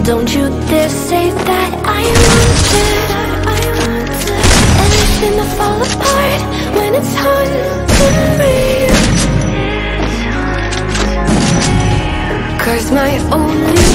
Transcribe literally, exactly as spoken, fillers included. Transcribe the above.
Don't you dare say that I want it. Anything to fall apart when it's haunting me. 'Cause my only